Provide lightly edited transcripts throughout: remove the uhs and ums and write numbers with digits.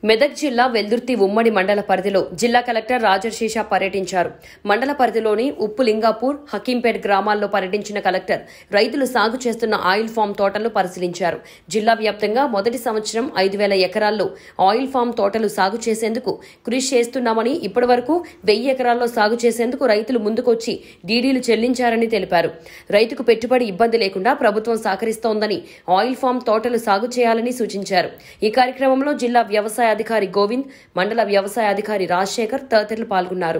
మెదక్ జిల్లా వెల్దుర్తి ఉమ్మడి మండల పరిధిలో జిల్లా కలెక్టర్ రాజర్షీష పర్యటించారు. మండల పరిధిలోని ఉప్పులింగాపూర్, హకీంపేట్ గ్రామాల్లో పర్యటించిన కలెక్టర్ రైతులు సాగు చేస్తున్న ఆయిల్ ఫామ్ తోటలు పరిశీలించారు. జిల్లా వ్యాప్తంగా మొదటి సంవత్సరం 5,000 ఎకరాల్లో ఆయిల్ ఫామ్ తోటలు సాగు చేసేందుకు కృషి చేస్తున్నామని, ఇప్పటి వరకు 1000 ఎకరాల్లో సాగు చేసేందుకు రైతులు ముందుకొచ్చి డీడీలు చెల్లించారని తెలిపారు. రైతుకు పెట్టుబడి ఇబ్బంది లేకుండా ప్రభుత్వం సహకరిస్తోందని, ఆయిల్ ఫామ్ తోటలు సాగు చేయాలని సూచించారు. ఈ కార్యక్రమంలో జిల్లా వ్యవసాయ అధికారి గోవింద్, మండల వ్యవసాయ అధికారి రాజశేఖర్ తదితరులు పాల్గొన్నారు.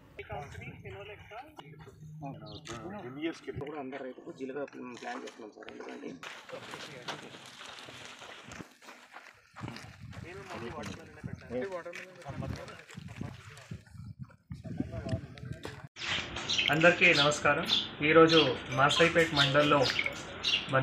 అందరికీ నమస్కారం. ఈరోజు మాసైపేట్ మండల్లో మన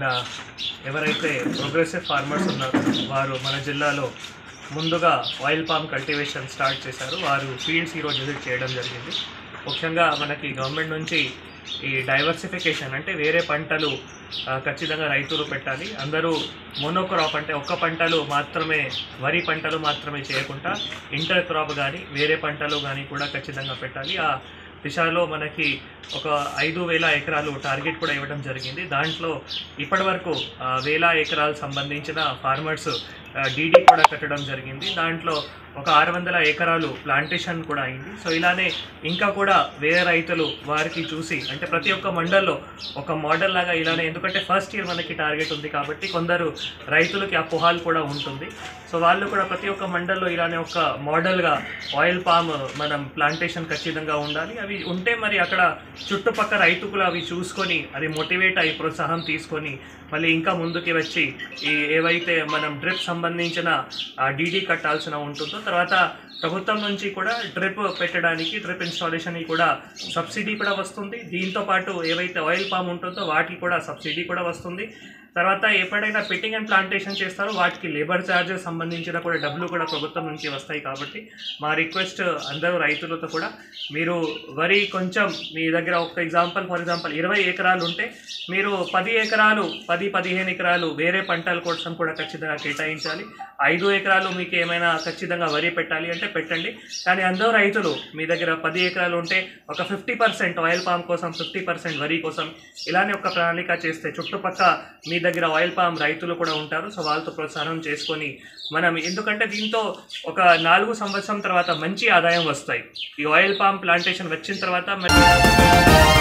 ఎవరైతే ప్రోగ్రెసివ్ ఫార్మర్స్ ఉన్నారో వారు మన జిల్లాలో ముందుగా ఆయిల్ పామ్ కల్టివేషన్ స్టార్ట్ చేశారు. వారు ఫీల్డ్స్ ఈరోజు విజిట్ చేయడం జరిగింది. ముఖ్యంగా మనకి గవర్నమెంట్ నుంచి ఈ డైవర్సిఫికేషన్ అంటే వేరే పంటలు ఖచ్చితంగా రైతులు పెట్టాలి. అందరూ మోనోక్రాప్ అంటే ఒక్క పంటలు మాత్రమే, వరి పంటలు మాత్రమే చేయకుండా ఇంటర్ క్రాప్ కానీ వేరే పంటలు కానీ కూడా ఖచ్చితంగా పెట్టాలి. ఆ దిశలో మనకి ఒక 5,000 ఎకరాలు టార్గెట్ కూడా ఇవ్వడం జరిగింది. దాంట్లో ఇప్పటి వరకు 1,000 ఎకరాలు సంబంధించిన ఫార్మర్స్ డీడీ కూడా కట్టడం జరిగింది. దాంట్లో ఒక 600 ఎకరాలు ప్లాంటేషన్ కూడా అయింది. సో ఇలానే ఇంకా కూడా వేరే రైతులు వారికి చూసి, అంటే ప్రతి ఒక్క మండల్లో ఒక మోడల్ లాగా ఇలానే, ఎందుకంటే ఫస్ట్ ఇయర్ మనకి టార్గెట్ ఉంది కాబట్టి కొందరు రైతులకి ఆ పొహాలు కూడా ఉంటుంది. సో వాళ్ళు కూడా ప్రతి ఒక్క మండల్లో ఇలానే ఒక మోడల్గా ఆయిల్ పామ్ మనం ప్లాంటేషన్ ఖచ్చితంగా ఉండాలి. అవి ఉంటే మరి అక్కడ చుట్టుపక్కల రైతులు అవి చూసుకొని అది మోటివేట్ అయ్యి ప్రోత్సాహం తీసుకొని మళ్ళీ ఇంకా ముందుకి వచ్చి ఈ ఏవైతే మనం డ్రిప్ సంబంధించిన డీడీ కట్టాల్సిన ఉంటుందో, తర్వాత ప్రభుత్వం నుంచి కూడా డ్రిప్ పెట్టడానికి, డ్రిప్ ఇన్స్టాలేషన్ కూడా సబ్సిడీ కూడా వస్తుంది. దీంతో పాటు ఏవైతే ఆయిల్ పామ్ ఉంటుందో వాటికి కూడా సబ్సిడీ కూడా వస్తుంది. తర్వాత ఎప్పుడైనా పిట్టింగ్ అండ్ ప్లాంటేషన్ చేస్తారో వాటికి లేబర్ ఛార్జెస్ సంబంధించిన కూడా డబ్బులు కూడా ప్రభుత్వం నుంచి వస్తాయి. కాబట్టి మా రిక్వెస్ట్ అందరూ రైతులతో కూడా, మీరు వరి కొంచెం మీ దగ్గర ఒక ఫర్ ఎగ్జాంపుల్ 20 ఎకరాలు ఉంటే మీరు 10 ఎకరాలు 10-15 ఎకరాలు వేరే పంటల కోసం కూడా ఖచ్చితంగా కేటాయించాలి. 5 ఎకరాలు మీకు ఏమైనా ఖచ్చితంగా వరి పెట్టాలి అంటే పెట్టండి. కానీ అందరూ రైతులు మీ దగ్గర 10 ఎకరాలు ఉంటే ఒక 50% ఆయిల్ పామ్ కోసం, 50% వరి కోసం ఇలానే ఒక ప్రణాళిక చేస్తే చుట్టుపక్క మీ దగ్గర ఆయిల్ పామ్ రైతులు కూడా ఉంటారు. సో వాళ్ళతో ప్రోత్సాహం చేసుకొని మనం, ఎందుకంటే దీంతో ఒక 4 సంవత్సరం తర్వాత మంచి ఆదాయం వస్తాయి. ఈ ఆయిల్ పామ్ ప్లాంటేషన్ వచ్చిన తర్వాత